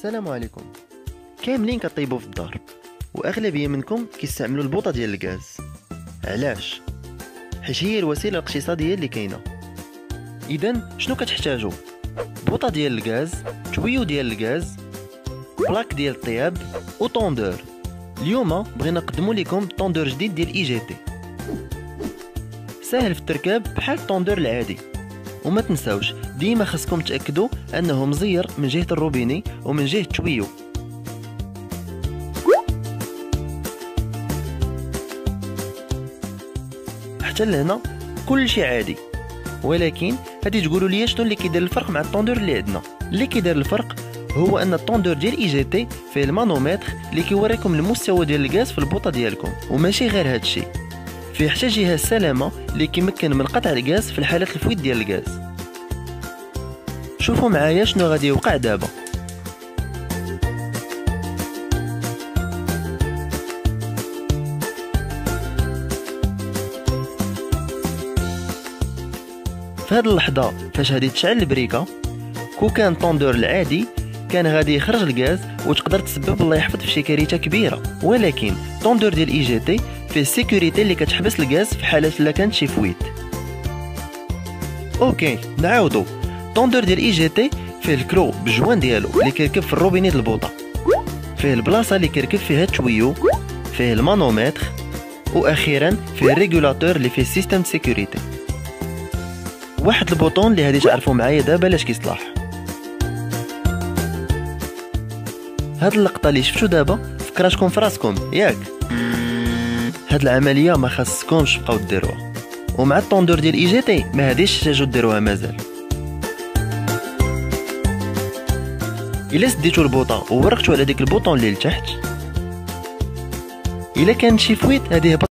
السلام عليكم. كاملين كطيبوا في الدار واغلبيه منكم كيستعملوا البوطه ديال الغاز. علاش؟ حيت هي الوسيله الاقتصاديه اللي كاينه. اذا شنو كتحتاجوا؟ بوطه ديال الغاز، تويو ديال الغاز، بلاك ديال الطياب وطوندور. اليوم بغينا نقدموا لكم طوندور جديد ديال اي جي تي، ساهل في التركاب بحال الطوندور العادي. وما تنساوش ديما خاصكم تاكدوا انه مزير من جهه الروبيني ومن جهه التويو. حتى لهنا كل شيء عادي، ولكن غادي تقولوا لي شنو اللي كيدير الفرق مع الطوندور اللي عندنا. اللي كيدير الفرق هو ان الطوندور ديال اي جي تي فيه المانومتر اللي كيوريكم المستوى ديال الغاز في البوطه ديالكم، وماشي غير هادشي، فيه حتى جهاز سلامه اللي كيمكن من قطع الغاز في الحالات الفويت ديال الغاز. شوفوا معايا شنو غادي يوقع دابا. في هذه اللحظه فاش غادي تشعل البريكه، كون كان طوندور العادي كان غادي يخرج الغاز وتقدر تسبب الله يحفظ في شي كارثه كبيره، ولكن طوندور ديال اي جي تي فيه السيكوريتي اللي كتحبس الغاز في حاله الا كانت شي فويت. اوكي نعاودو. طوندور ديال اي جي تي فيه الكرو بالجوان ديالو اللي كيركب في الروبيني د البوطه، فيه البلاصه اللي كيركب فيها التويو، فيه المانومتر، واخيرا فيه الريغولاتور اللي فيه سيستم سيكوريتي. واحد البوطون اللي غادي تعرفوا معايا دابا لاش كيصلاح. هاد اللقطه اللي شفتو دابا فكراتكم في راسكم ياك؟ هاد العمليه ما خاصكمش تبقاو ديروها، ومع الطوندور ديال اي جي تي ما هاديش تحتاجوا ديروها مازال. الا سديتو البوطه وورقتو على ديك البوطون اللي لتحت، الا كانت شي فويت هادي